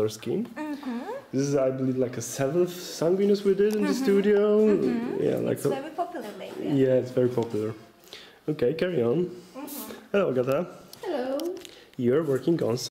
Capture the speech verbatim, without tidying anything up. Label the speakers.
Speaker 1: skin.
Speaker 2: Mm-hmm.
Speaker 1: This is, I believe, like a seventh Sun Venus we did in the
Speaker 2: Mm-hmm.
Speaker 1: studio.
Speaker 2: Mm-hmm.
Speaker 1: Yeah, like
Speaker 2: it's
Speaker 1: a,
Speaker 2: very popular lately.
Speaker 1: yeah, it's very popular. Okay, carry on.
Speaker 2: Mm-hmm.
Speaker 1: Hello, Agatha.
Speaker 3: Hello.
Speaker 1: You're working on